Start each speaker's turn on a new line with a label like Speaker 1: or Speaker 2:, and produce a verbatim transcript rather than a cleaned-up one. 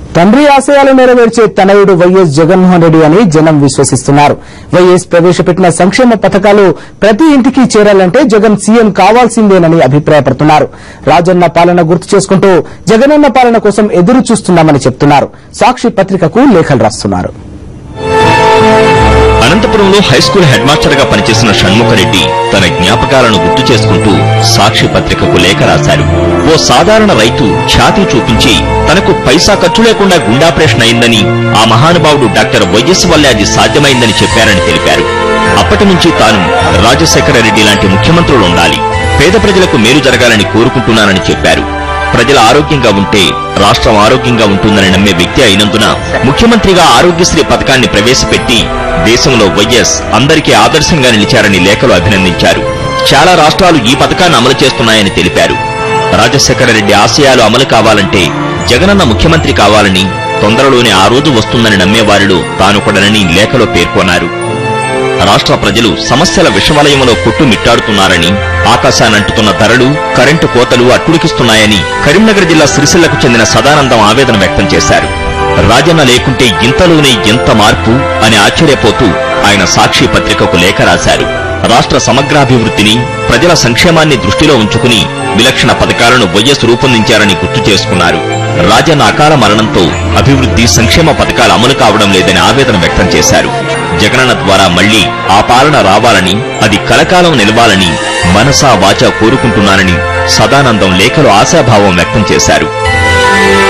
Speaker 1: తండ్రి ఆశయాలు నెరవేర్చే తనయుడు వైఎస్ జగన్మోహన్ రెడ్డి అని జనం విశ్వసిస్తున్నారు. వైఎస్ ప్రవేశపెట్టిన సంక్షేమ పథకాలు ప్రతి ఇంటికి చేరాలంటే జగన్ సీఎం కావాల్సిందేనని అభిప్రాయపడుతున్నారు. రాజన్న పాలన గుర్తు చేసుకుంటూ జగనన్న పాలన కోసం ఎదురు చూస్తున్నామని చెప్తున్నారు. సాక్షి పత్రికకు లేఖలు రాస్తున్నారు.
Speaker 2: అనంతపురంలో హైస్కూల్ హెడ్ మాస్టర్ గా పనిచేసిన షణ్ముఖరెడ్డి తన జ్ఞాపకాలను గుర్తు చేసుకుంటూ సాక్షి పత్రికకు లేఖ రాశారు. ఓ సాధారణ రైతు ఛాతీ చూపించి తనకు పైసా ఖర్చు లేకుండా గుండాపరేషన్ అయిందని, ఆ మహానుభావుడు డాక్టర్ వైఎస్ వల్లే అది సాధ్యమైందని చెప్పారని తెలిపారు. అప్పటి నుంచి తాను రాజశేఖర రెడ్డి లాంటి ముఖ్యమంత్రులు ఉండాలి, పేద ప్రజలకు మేలు జరగాలని కోరుకుంటున్నానని చెప్పారు. ప్రజల ఆరోగ్యంగా ఉంటే రాష్ట్రం ఆరోగ్యంగా ఉంటుందని నమ్మే వ్యక్తి అయినందున ముఖ్యమంత్రిగా ఆరోగ్యశ్రీ పథకాన్ని ప్రవేశపెట్టి దేశంలో వైఎస్ అందరికీ ఆదర్శంగా నిలిచారని లేఖలో అభినందించారు. చాలా రాష్ట్రాలు ఈ పథకాన్ని అమలు చేస్తున్నాయని తెలిపారు. రాజశేఖర రెడ్డి ఆశయాలు అమలు కావాలంటే జగనన్న ముఖ్యమంత్రి కావాలని, తొందరలోనే ఆ రోజు వస్తుందని నమ్మేవారిలో తాను కూడానని లేఖలో పేర్కొన్నారు. రాష్ట్ర ప్రజలు సమస్యల విషవలయంలో కొట్టుమిట్టాడుతున్నారని, ఆకాశానంటుతున్న ధరలు, కరెంటు కోతలు అట్టుడికిస్తున్నాయని కరీంనగర్ జిల్లా సిరిసిల్లకు చెందిన సదానందం ఆవేదన వ్యక్తం చేశారు. రాజన్న లేకుంటే ఇంతలోనే ఎంత మార్పు అని ఆశ్చర్యపోతూ ఆయన సాక్షి పత్రికకు లేఖ రాశారు. రాష్ట్ర సమగ్రాభివృద్ధిని, ప్రజల సంక్షేమాన్ని దృష్టిలో ఉంచుకుని విలక్షణ పథకాలను వైఎస్ రూపొందించారని గుర్తు చేసుకున్నారు. రాజన్న అకాల మరణంతో అభివృద్ధి, సంక్షేమ పథకాలు అమలు కావడం లేదని ఆవేదన వ్యక్తం చేశారు. జగనన్న ద్వారా మళ్లీ ఆ పాలన రావాలని, అది కలకాలం నిలవాలని మనసా వాచా కోరుకుంటున్నానని సదానందం లేఖలో ఆశాభావం వ్యక్తం చేశారు.